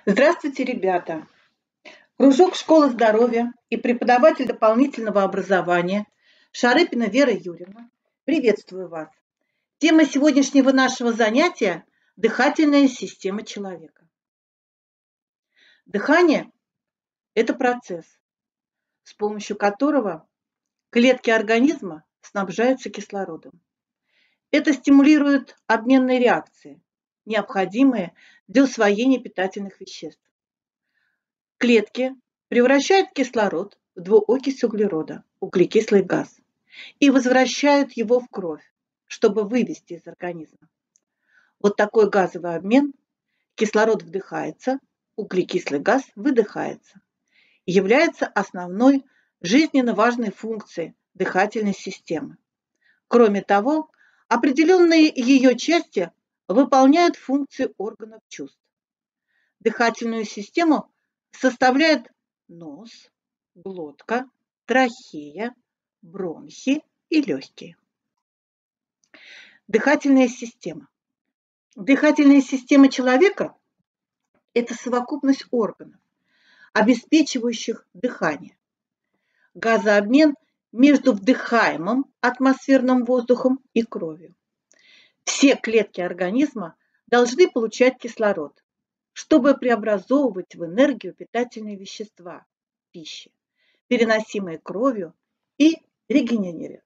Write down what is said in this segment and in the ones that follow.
Здравствуйте, ребята! Кружок школы здоровья и преподаватель дополнительного образования Шарыпина Вера Юрьевна. Приветствую вас! Тема сегодняшнего нашего занятия – дыхательная система человека. Дыхание – это процесс, с помощью которого клетки организма снабжаются кислородом. Это стимулирует обменные реакции, необходимые для усвоения питательных веществ. Клетки превращают кислород в двуокись углерода, углекислый газ, и возвращают его в кровь, чтобы вывести из организма. Вот такой газовый обмен: кислород вдыхается, углекислый газ выдыхается, является основной жизненно важной функцией дыхательной системы. Кроме того, определенные ее части выполняют функции органов чувств. Дыхательную систему составляют нос, глотка, трахея, бронхи и легкие. Дыхательная система. Дыхательная система человека – это совокупность органов, обеспечивающих дыхание. Газообмен между вдыхаемым атмосферным воздухом и кровью. Все клетки организма должны получать кислород, чтобы преобразовывать в энергию питательные вещества пищи, переносимые кровью, и регенерировать.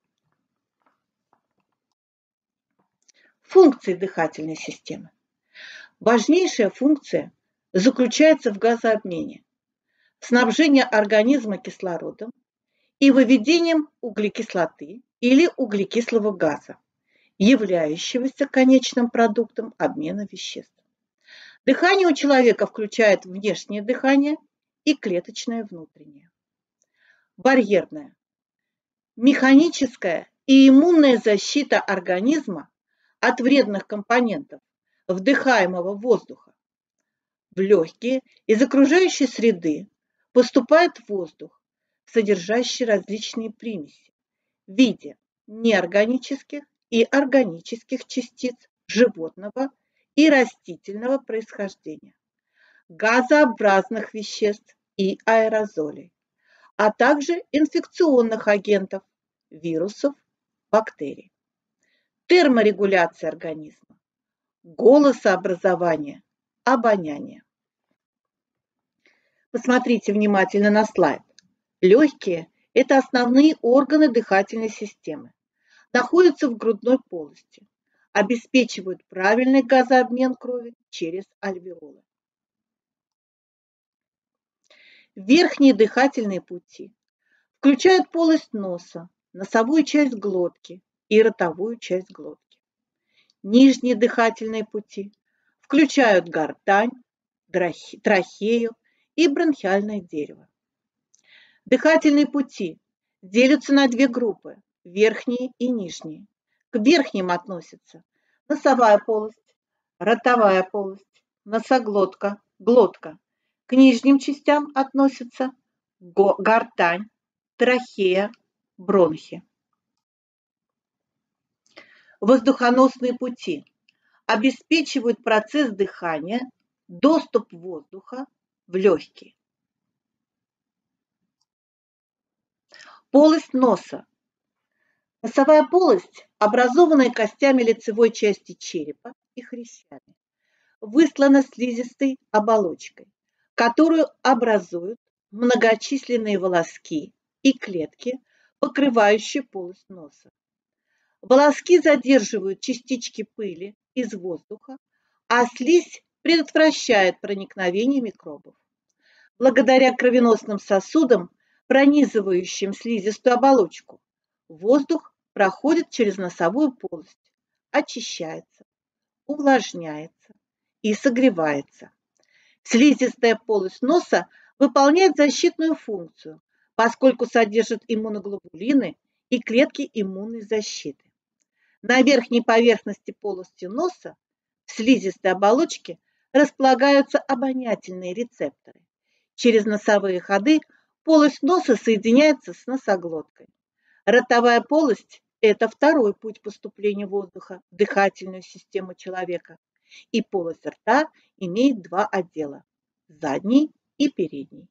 Функции дыхательной системы. Важнейшая функция заключается в газообмене, снабжении организма кислородом и выведением углекислоты или углекислого газа, являющегося конечным продуктом обмена веществ. Дыхание у человека включает внешнее дыхание и клеточное внутреннее. Барьерная, механическая и иммунная защита организма от вредных компонентов вдыхаемого воздуха. В легкие из окружающей среды поступает воздух, содержащий различные примеси в виде неорганических и органических частиц животного и растительного происхождения, газообразных веществ и аэрозолей, а также инфекционных агентов, вирусов, бактерий. Терморегуляция организма, голосообразование, обоняние. Посмотрите внимательно на слайд. Легкие – это основные органы дыхательной системы. Находятся в грудной полости, обеспечивают правильный газообмен крови через альвеолы. Верхние дыхательные пути включают полость носа, носовую часть глотки и ротовую часть глотки. Нижние дыхательные пути включают гортань, трахею и бронхиальное дерево. Дыхательные пути делятся на две группы – верхние и нижние. К верхним относятся носовая полость, ротовая полость, носоглотка, глотка. К нижним частям относятся гортань, трахея, бронхи. Воздухоносные пути обеспечивают процесс дыхания, доступ воздуха в легкие. Полость носа. Носовая полость, образованная костями лицевой части черепа и хрящами, выслана слизистой оболочкой, которую образуют многочисленные волоски и клетки, покрывающие полость носа. Волоски задерживают частички пыли из воздуха, а слизь предотвращает проникновение микробов. Благодаря кровеносным сосудам, пронизывающим слизистую оболочку, воздух проходит через носовую полость, очищается, увлажняется и согревается. Слизистая полость носа выполняет защитную функцию, поскольку содержит иммуноглобулины и клетки иммунной защиты. На верхней поверхности полости носа, в слизистой оболочке, располагаются обонятельные рецепторы. Через носовые ходы полость носа соединяется с носоглоткой. Ротовая полость – это второй путь поступления воздуха в дыхательную систему человека. И полость рта имеет два отдела – задний и передний.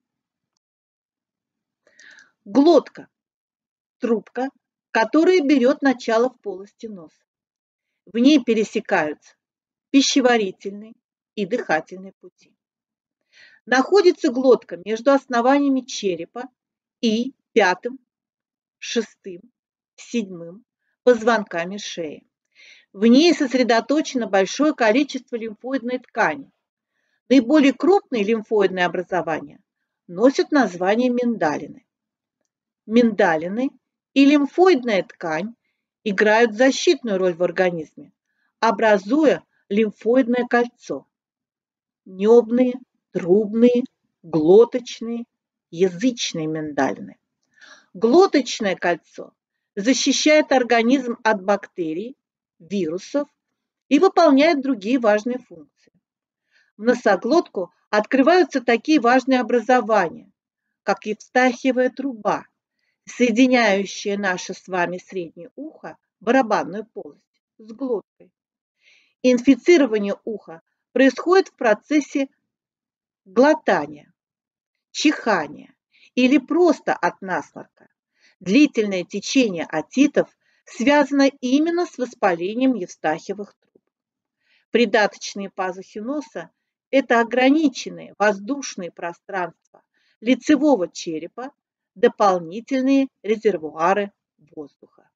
Глотка – трубка, которая берет начало в полости носа. В ней пересекаются пищеварительные и дыхательные пути. Находится глотка между основаниями черепа и пятым, шестым, седьмым позвонками шеи. В ней сосредоточено большое количество лимфоидной ткани. Наиболее крупные лимфоидные образования носят название миндалины. Миндалины и лимфоидная ткань играют защитную роль в организме, образуя лимфоидное кольцо. Небные, трубные, глоточные, язычные миндалины. Глоточное кольцо защищает организм от бактерий, вирусов и выполняет другие важные функции. В носоглотку открываются такие важные образования, как евстахиевая труба, соединяющая наше с вами среднее ухо, барабанную полость, с глоткой. Инфицирование уха происходит в процессе глотания, чихания или просто от насморка. Длительное течение отитов связано именно с воспалением евстахиевых труб. Придаточные пазухи носа – это ограниченные воздушные пространства лицевого черепа, дополнительные резервуары воздуха.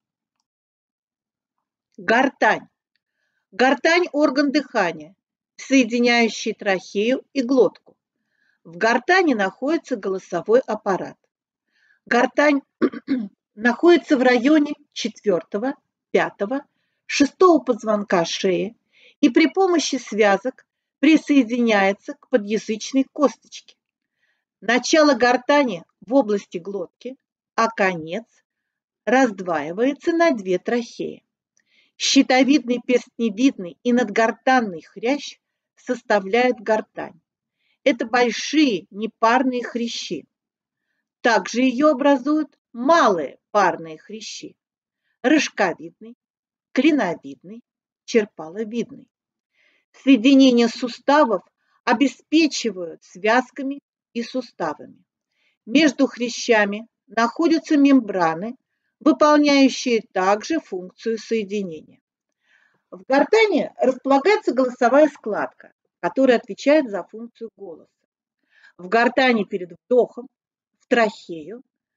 Гортань. Гортань – орган дыхания, соединяющий трахею и глотку. В гортани находится голосовой аппарат. Гортань находится в районе 4, 5, 6 позвонка шеи и при помощи связок присоединяется к подъязычной косточке. Начало гортани в области глотки, а конец раздваивается на две трахеи. Щитовидный, перстневидный и надгортанный хрящ составляют гортань. Это большие непарные хрящи. Также ее образуют малые парные хрящи – рожковидный, клиновидный, черпаловидный. Соединение суставов обеспечивают связками и суставами. Между хрящами находятся мембраны, выполняющие также функцию соединения. В гортани располагается голосовая складка, которая отвечает за функцию голоса. В гортани перед вдохом в трахею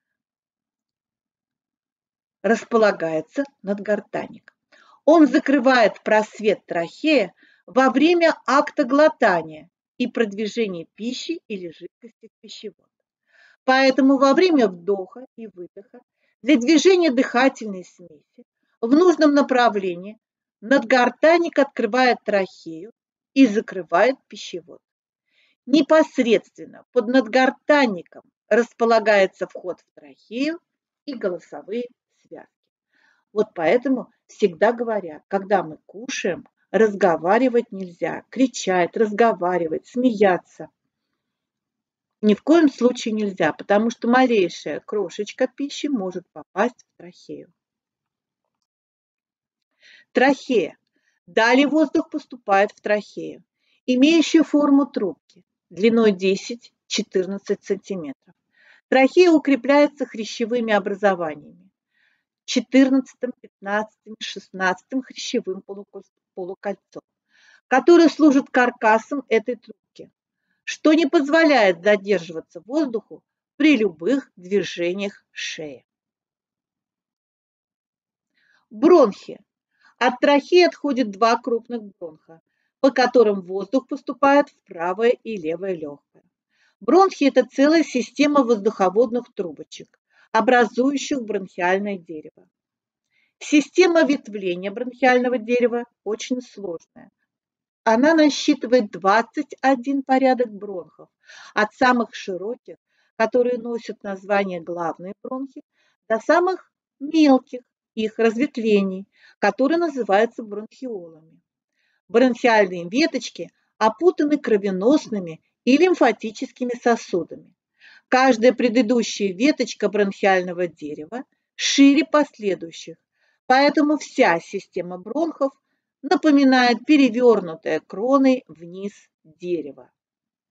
располагается надгортанник. Он закрывает просвет трахеи во время акта глотания и продвижения пищи или жидкости в пищевод. Поэтому во время вдоха и выдоха для движения дыхательной смеси в нужном направлении надгортанник открывает трахею и закрывает пищевод. Непосредственно под надгортанником располагается вход в трахею и голосовые связки. Вот поэтому всегда говорят, когда мы кушаем, разговаривать нельзя, кричать, разговаривать, смеяться. Ни в коем случае нельзя, потому что малейшая крошечка пищи может попасть в трахею. Трахея. Далее воздух поступает в трахею, имеющую форму трубки, длиной 10-14 см. Трахея укрепляется хрящевыми образованиями, 14, 15, 16 хрящевым полукольцом, которые служат каркасом этой трубки, что не позволяет задерживаться воздуху при любых движениях шеи. Бронхи. От трахеи отходят два крупных бронха, по которым воздух поступает в правое и левое легкое. Бронхи – это целая система воздуховодных трубочек, образующих бронхиальное дерево. Система ветвления бронхиального дерева очень сложная. Она насчитывает 21 порядок бронхов, от самых широких, которые носят название главные бронхи, до самых мелких их разветвлений, которые называются бронхиолами. Бронхиальные веточки опутаны кровеносными и лимфатическими сосудами. Каждая предыдущая веточка бронхиального дерева шире последующих, поэтому вся система бронхов напоминает перевернутое кроной вниз дерево.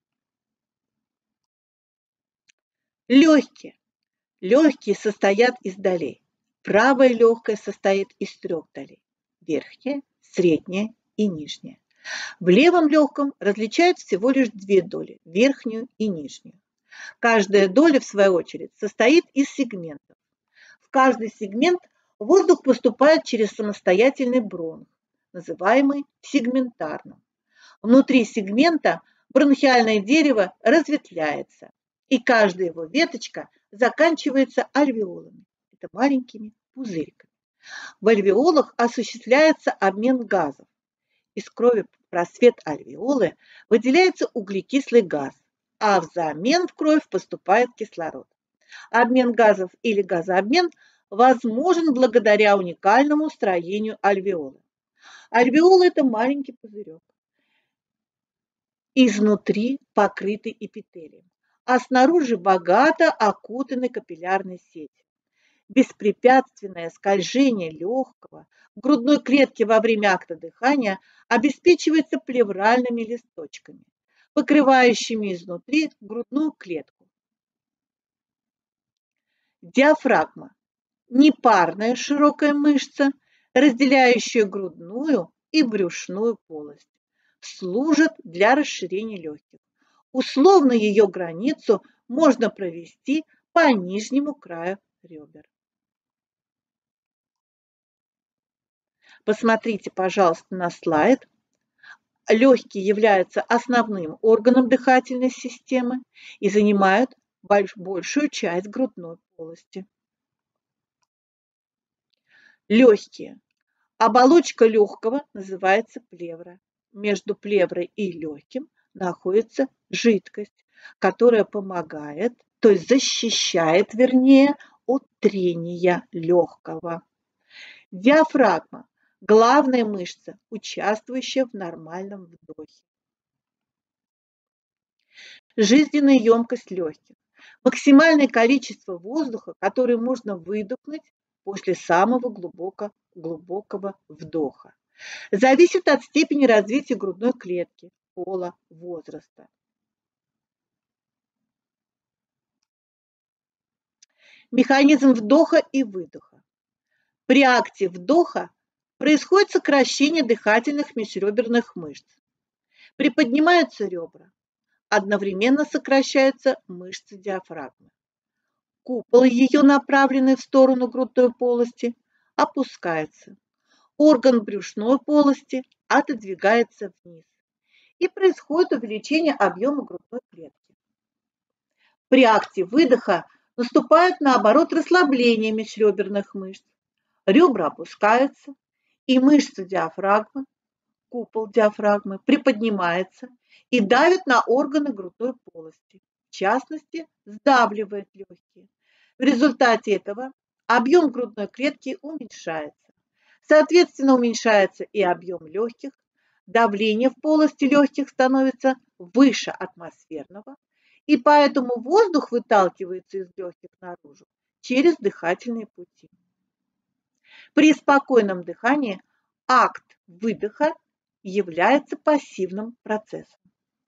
Легкие. Легкие состоят из долей. Правое легкое состоит из 3 долей. Верхняя, средняя и нижняя. В левом легком различают всего лишь 2 доли, верхнюю и нижнюю. Каждая доля, в свою очередь, состоит из сегментов. В каждый сегмент воздух поступает через самостоятельный бронх, называемый сегментарным. Внутри сегмента бронхиальное дерево разветвляется, и каждая его веточка заканчивается альвеолами. Это маленькими пузырьками. В альвеолах осуществляется обмен газов. Из крови в просвет альвеолы выделяется углекислый газ, а взамен в кровь поступает кислород. Обмен газов или газообмен возможен благодаря уникальному строению альвеолы. Альвеола – это маленький пузырек, изнутри покрытый эпителием, а снаружи богато окутанный капиллярной сетью. Беспрепятственное скольжение легкого в грудной клетке во время акта дыхания обеспечивается плевральными листочками, покрывающими изнутри грудную клетку. Диафрагма – непарная широкая мышца, разделяющая грудную и брюшную полость, служит для расширения легких. Условно ее границу можно провести по нижнему краю ребер. Посмотрите, пожалуйста, на слайд. Легкие являются основным органом дыхательной системы и занимают большую часть грудной полости. Легкие. Оболочка легкого называется плевра. Между плеврой и легким находится жидкость, которая помогает, то есть защищает, вернее, от трения легкого. Диафрагма – главная мышца, участвующая в нормальном вдохе. Жизненная емкость легких – максимальное количество воздуха, которое можно выдохнуть после самого глубокого вдоха. Зависит от степени развития грудной клетки, пола, возраста. Механизм вдоха и выдоха. При акте вдоха происходит сокращение дыхательных межреберных мышц. Приподнимаются ребра. Одновременно сокращаются мышцы диафрагмы. Купол ее, направленный в сторону грудной полости, опускается. Орган брюшной полости отодвигается вниз. И происходит увеличение объема грудной клетки. При акте выдоха наступает, наоборот, расслабление межреберных мышц. Ребра опускаются, и мышцы диафрагмы, купол диафрагмы, приподнимается и давит на органы грудной полости, в частности, сдавливает легкие. В результате этого объем грудной клетки уменьшается. Соответственно, уменьшается и объем легких, давление в полости легких становится выше атмосферного, и поэтому воздух выталкивается из легких наружу через дыхательные пути. При спокойном дыхании акт выдоха является пассивным процессом.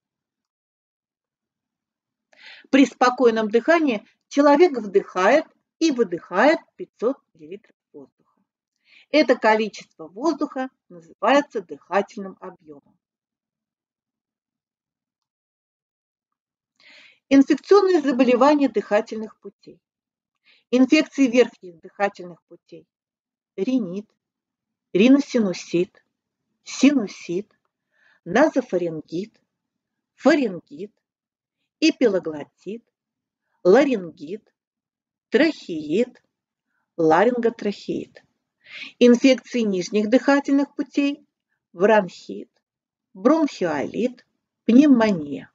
При спокойном дыхании человек вдыхает и выдыхает 500 мл воздуха. Это количество воздуха называется дыхательным объемом. Инфекционные заболевания дыхательных путей. Инфекции верхних дыхательных путей. Ринит, риносинусит, синусит, назофарингит, фарингит, эпилоглотит, ларингит, трахеит, ларинготрахеит. Инфекции нижних дыхательных путей, бронхит, бронхиолит, пневмония.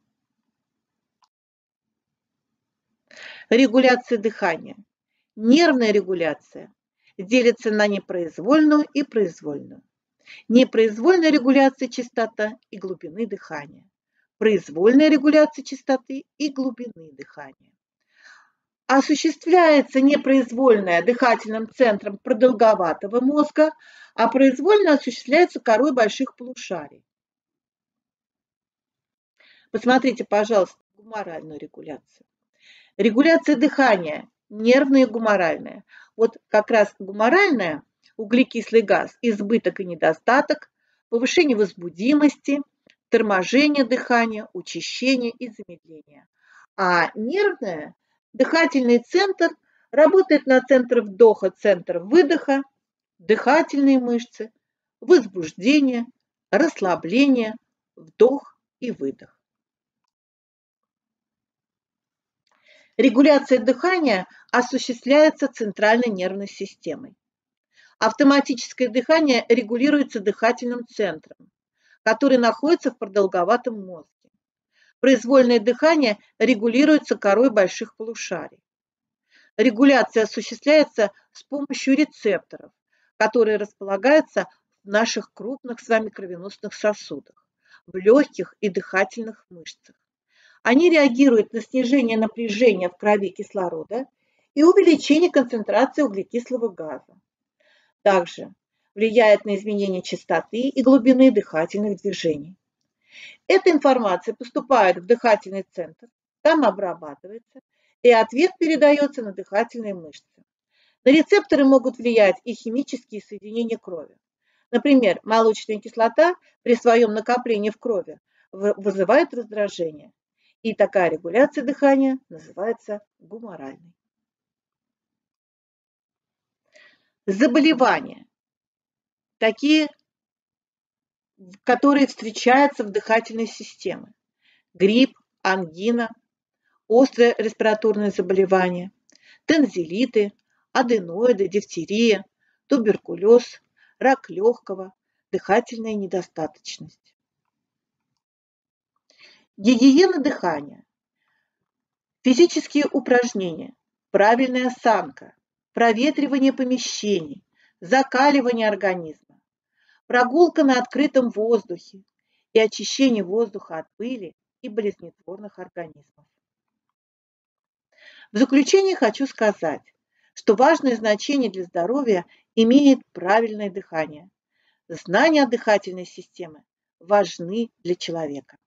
Регуляция дыхания. Нервная регуляция делится на непроизвольную и произвольную. Непроизвольная регуляция частоты и глубины дыхания. Произвольная регуляция частоты и глубины дыхания. Осуществляется непроизвольная дыхательным центром продолговатого мозга, а произвольная осуществляется корой больших полушарий. Посмотрите, пожалуйста, гуморальную регуляцию. Регуляция дыхания, нервная и гуморальная. Вот как раз гуморальная, углекислый газ, избыток и недостаток, повышение возбудимости, торможение дыхания, учащение и замедление. А нервная, дыхательный центр работает на центр вдоха, центр выдоха, дыхательные мышцы, возбуждение, расслабление, вдох и выдох. Регуляция дыхания осуществляется центральной нервной системой. Автоматическое дыхание регулируется дыхательным центром, который находится в продолговатом мозге. Произвольное дыхание регулируется корой больших полушарий. Регуляция осуществляется с помощью рецепторов, которые располагаются в наших крупных с вами кровеносных сосудах, в легких и дыхательных мышцах. Они реагируют на снижение напряжения в крови кислорода и увеличение концентрации углекислого газа. Также влияет на изменение частоты и глубины дыхательных движений. Эта информация поступает в дыхательный центр, там обрабатывается, и ответ передается на дыхательные мышцы. На рецепторы могут влиять и химические соединения крови. Например, молочная кислота при своем накоплении в крови вызывает раздражение. И такая регуляция дыхания называется гуморальной. Заболевания, такие, которые встречаются в дыхательной системе. Грипп, ангина, острое респираторное заболевание, тонзиллиты, аденоиды, дифтерия, туберкулез, рак легкого, дыхательная недостаточность. Гигиена дыхания, физические упражнения, правильная осанка, проветривание помещений, закаливание организма, прогулка на открытом воздухе и очищение воздуха от пыли и болезнетворных организмов. В заключение хочу сказать, что важное значение для здоровья имеет правильное дыхание. Знания о дыхательной системе важны для человека.